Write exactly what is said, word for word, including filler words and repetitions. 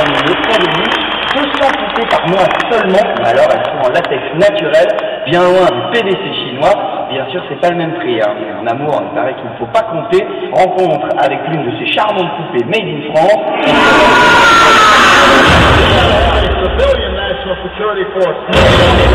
mille francs de lui, deux cents poupées par mois seulement, mais alors elles sont en latex naturel, bien loin du P V C chinois. Bien sûr, c'est pas le même prix, hein. En amour, il paraît qu'il ne faut pas compter. Rencontre avec l'une de ces charmantes poupées made in France. Civilian National Security Force.